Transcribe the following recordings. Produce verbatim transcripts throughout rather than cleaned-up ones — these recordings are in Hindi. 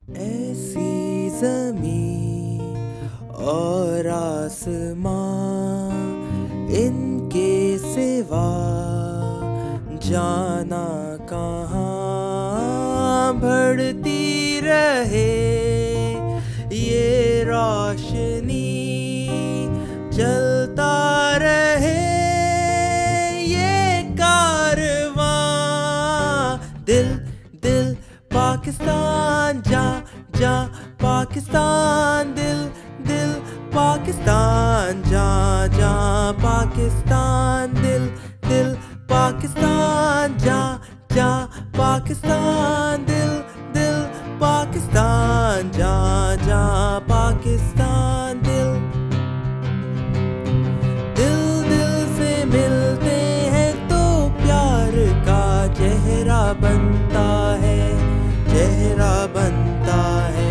ऐसी ज़मीं और आसमां, इनके सिवा जाना कहाँ। बढ़ती रहे ये रोशनी, चलता रहे ये कारवां। दिल दिल पाकिस्तान, जा जा पाकिस्तान। दिल दिल पाकिस्तान, जा जा पाकिस्तान। दिल दिल पाकिस्तान, जा जा पाकिस्तान। दिल दिल पाकिस्तान, जा जा पाकिस्तान। दिल दिल दिल से मिलते हैं तो प्यार का चेहरा बनता है, चेहरा बनता है।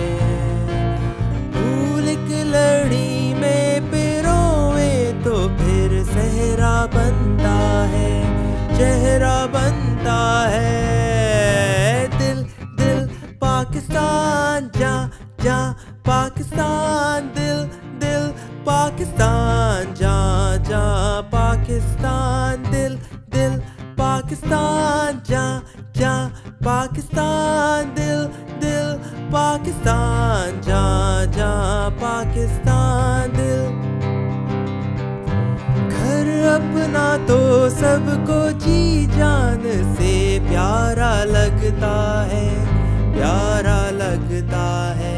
फूल की लड़ी में पिरोए तो फिर सहरा बनता है, चेहरा बनता है। दिल दिल पाकिस्तान, जा जा पाकिस्तान। दिल दिल पाकिस्तान, जा जा पाकिस्तान। दिल दिल पाकिस्तान, जा जा पाकिस्तान। दिल दिल पाकिस्तान, जा जा पाकिस्तान। दिल घर अपना तो सबको जी जान से प्यारा लगता है, प्यारा लगता है।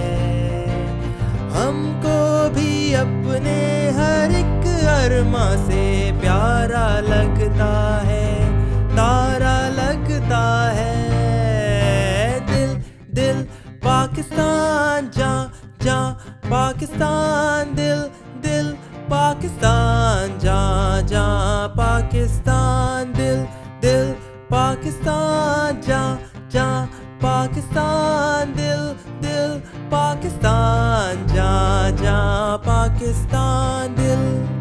हमको भी अपने हर एक अरमा से प्यारा लगता है, तारा लगता है। दिल दिल पाकिस्तान, जा जा पाकिस्तान। दिल दिल पाकिस्तान, जा जा पाकिस्तान। दिल दिल पाकिस्तान, जा जा पाकिस्तान। दिल दिल पाकिस्तान, जा जा पाकिस्तान। दिल